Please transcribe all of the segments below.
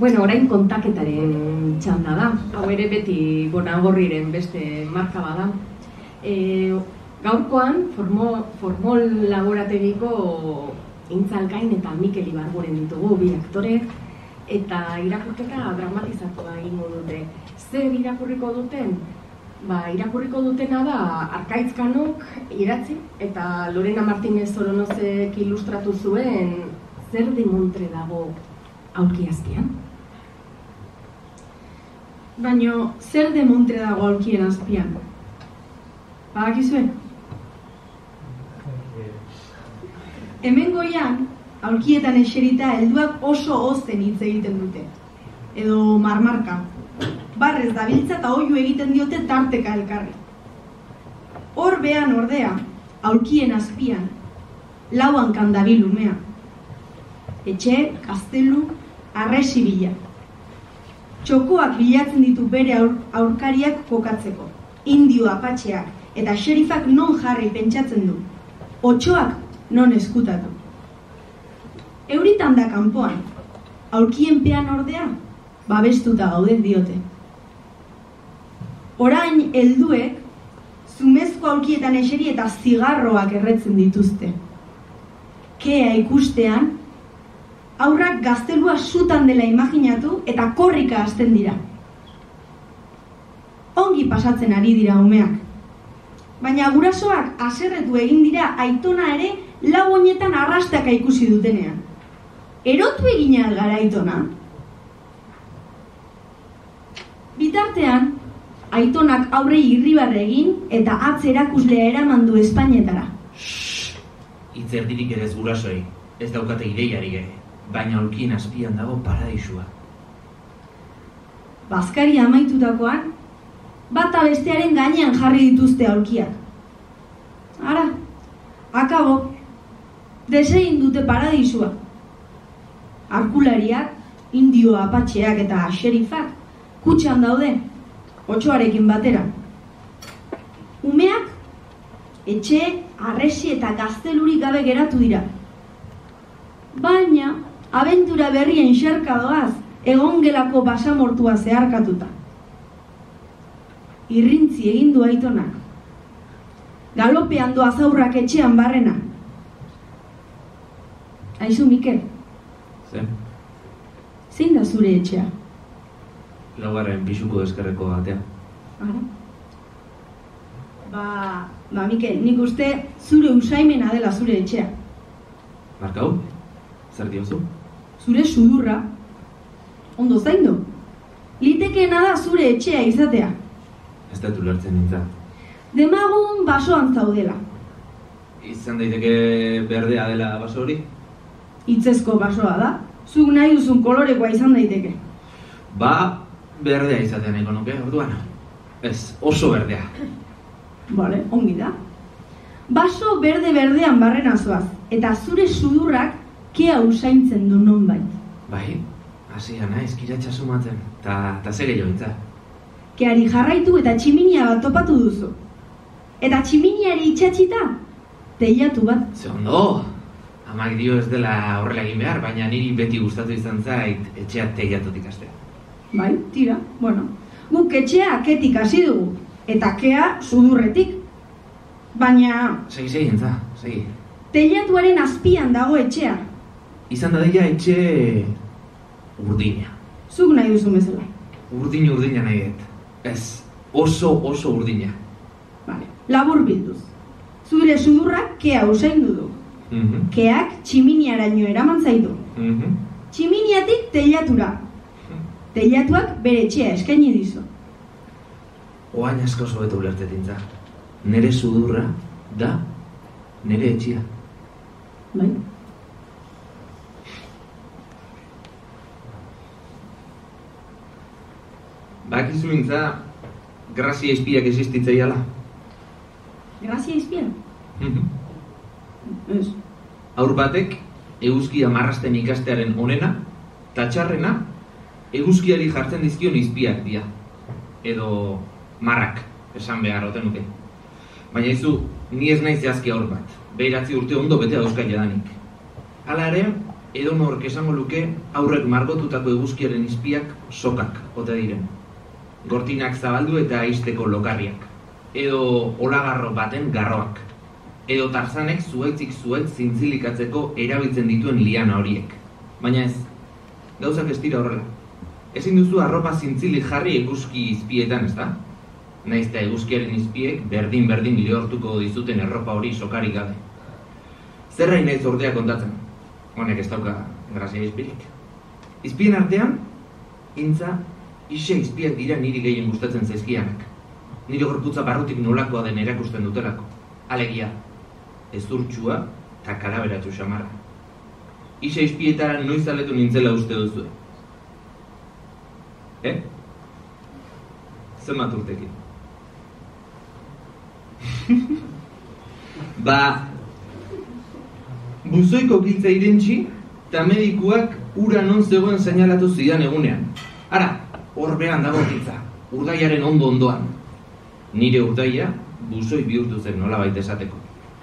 Bueno, orain kontaketaren txanda da. Hau ere beti Gonagorriren beste marka bada. Gaurkoan, formol laborategiko Intzalgain eta Mikel Ibarguren ditugu, bi aktore, eta irakurketa dramatizatua egingo dute. Zer irakurriko duten? Irakurriko dutena da Arkaitz Kanok idatzi eta Lorena Martínez Olonozek ilustratu zuen Zer demontre dago aulki azpian. Baina, zer demontre dago aulkien azpian? Badakizue? Hemen goian, aulkietan eserita helduak oso ozen hitz egiten dute. Edo marmarka. Barrez dabiltza eta oihu egiten diote tarteka elkarri. Hor behan ordea, aulkien azpian, lau hankandabil umea. Etxe, gaztelu, arresi bila. Txokoak bilatzen ditu bere aurkariak kokatzeko. Indio apatxeak eta xerifak non jarri pentsatzen du. Otxoak non eskutatu. Euritan da kanpoan, aulkien pean ordea, babestuta gaude diote. Orain helduek, zumezko aulkietan eseri eta zigarroak erretzen dituzte. Kea ikustean, aurrak gaztelua sutan dela imaginatu eta korrika hasten dira. Ongi pasatzen ari dira umeak. Baina gurasoak haserretu egin dira aitona ere lau oinetan arrastaka ikusi dutenean. Erotu egin gara aitona? Bitartean, aitonak aurrei irribarre egin eta atz erakuslea eraman du Espainetara. Hitz erdirik ere ez gurasoi, ez daukate ideiarik ere. Baina aulkien azpian dago paradisua. Bazkari amaitutakoan, bata bestearen gainean jarri dituzte aulkiak. Ara, akabo, desegin dute paradisua. Arkulariak, indio apatxeak eta xerifak kutxan daude, otxoarekin batera. Umeak, etxe, arresi eta gaztelurik gabe geratu dira. Baina, abentura berrien xerkadoaz, egongelako basamortua zeharkatuta. Irrintzi egin du aitonak. Galopean doaz aurrak etxean barrena. Aizu, Mikel? Zer? Zein da zure etxea? Laugarren pisuko eskerreko batea. Ba, Mikel, nik uste zure usaimena dela zure etxea. Markau? Zer diozu? Zure sudurra. Ondo zaindu. Litekeena da zure etxea izatea. Ez dut ulertzen nintzen. Demagun basoan zaudela. Izan daiteke berdea dela baso hori? Hitzezko basoa da. Zuk nahi duzun kolorekoa izan daiteke. Ba, berdea izatea nahiko nuke, orduan. Ez, oso berdea. Bale, ongi da. Baso berde-berdean barrena zoaz, eta zure sudurrak kea usaintzen du nonbait. Bai, hasia naiz kiratxa sumatzen, eta ze gehiago intza. Keari jarraitu eta tximinia bat topatu duzu. Eta tximiniari itxatxita, teilatu bat. Ze ondo! Amak dio ez dela horrela egin behar, baina niri beti gustatu izan zait etxea teilatutik hastea. Bai, tira, bueno. Guk etxea ketik hasi dugu, eta kea sudurretik. Baina... Segi, entza, segi. Teilatuaren azpian dago etxea. Izan dadila etxe... urdina. Zuk nahi duzu bezala. Urdina nahi dut. Ez, oso urdina. Vale, labur bilduz. Zure sudurrak kea usaindu du. Keak tximiniaraino eraman zaitu. Tximiniatik teilatura. Teilatuak bere etxea eskaini dizu. Oain asko oso beto ulertetintza. Nere sudurra da nere etxea. Bai. Bakizu mintza, grazia izpiak existitzaiala. Grazia izpia? Ez. Haur batek, eguzkia marrasten ikastearen onena, eta txarrena, eguzkiari jartzen dizkion izpiak dira. Edo marrak, esan behar oten nuke. Baina izu, ni ez naiz zehazki haur bat. Behiratzi urte ondo bete dauzka jadanik. Hala ere, edonork esango luke aurrek margotutako eguzkiaren izpiak sokak ote diren. Gortinak zabaldu eta aizteko lokarriak. Edo olagarro baten garroak. Edo Tarzanek zuaitzik zuaitz zintzilikatzeko erabiltzen dituen liana horiek. Baina ez, gauzak ez dira horrela. Ezin duzu arropa zintzilik jarri eguzki izpietan, ezta? Naizta eguzkiaren izpiek berdin-berdin lehortuko dizuten erropa hori sokarik gabe. Zerrain naiz ordea kontatzen? Honek ez dauka grazia izpirik. Izpien artean, intza, ise izpiak dira niri gehien gustatzen zaizkianak. Nire gorputza barrutik nolakoa den erakusten dutelako. Alegia, ezurtsua eta kalaberatxu xamarra. Ise izpietara noiz aletu nintzela uste duzu. Zenbat urtekin? Buzoiko giltza irentxi eta medikuak ura non zegoen seinalatu zidan egunean. Ara, horbean dago giltza, urdaiaren ondo-ondoan. Nire urdaia buzoi bihurtu zen nolabait esateko.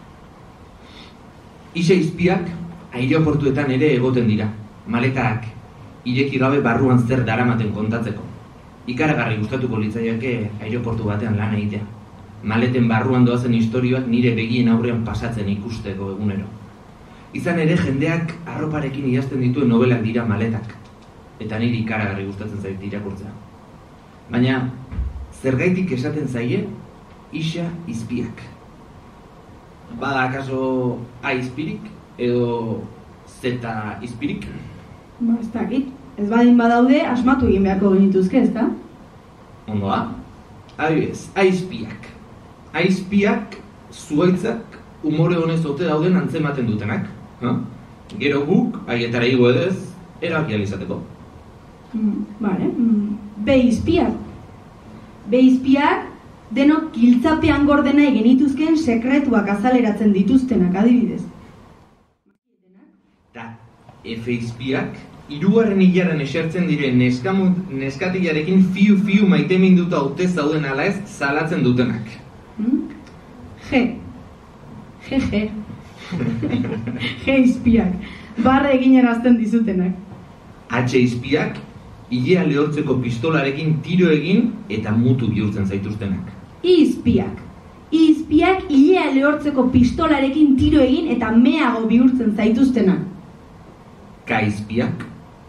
Ise izpiak aireportuetan ere egoten dira, maletak ireki gabe barruan zer daramaten kontatzeko. Ikaragarri gustatuko litzaiake aireportu batean lan egitea. Maleten barruan doazen istorioak nire begien aurrean pasatzen ikusteko egunero. Izan ere jendeak arroparekin idazten dituen nobelak dira maletak. Eta niri ikaragarri gustatzen zait irakurtzea. Baina, zergaitik esaten zaie, isa izpiak. Bada akaso A izpirik edo Z izpirik? Ez dakit. Ez badin badaude, asmatu egin beharko genituzke, ezta? Ondoa? Adibidez, aizpiak. Aizpiak, zuaitzak, umore honez ote dauden antzematen dutenak. Gero guk, aietara igo edez, erakial izateko. Beizpiak. Beizpiak, denok giltzapean gordena genituzken sekretuak azaleratzen dituztenak, adibidez. Ta, F-izpiak, hirugarren hilaren esertzen diren neskatilarekin fiu maiteminduta ote zauden ala ez salatzen dutenak. G izpiak, barre egin erazten dizutenak. H izpiak, ilea lehortzeko pistolarekin tiro egin eta mutu bihurtzen zaituztenak. I izpiak, ilea lehortzeko pistolarekin tiro egin eta meago bihurtzen zaituztenak. K izpiak,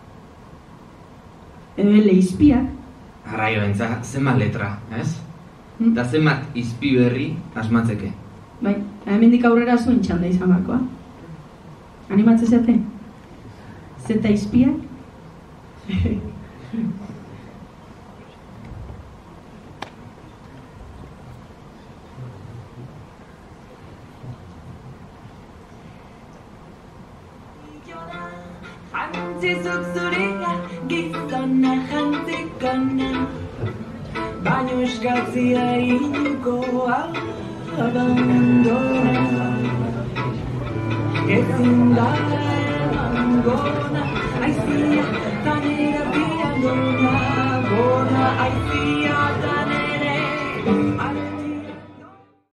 edo L izpiak. Arraio entza, zenbat letra, ez? Eta zenbat izpi berri asmatzeke. Bai, hemendik aurrera zuen txanda izan bakoa. Animatzen zate? Z izpiak? Jantzizuk zurea, gizona jantzikona, baino eskatzia inuko abandona. Ezin da erangona, aizia, tanera biandona, bona aizia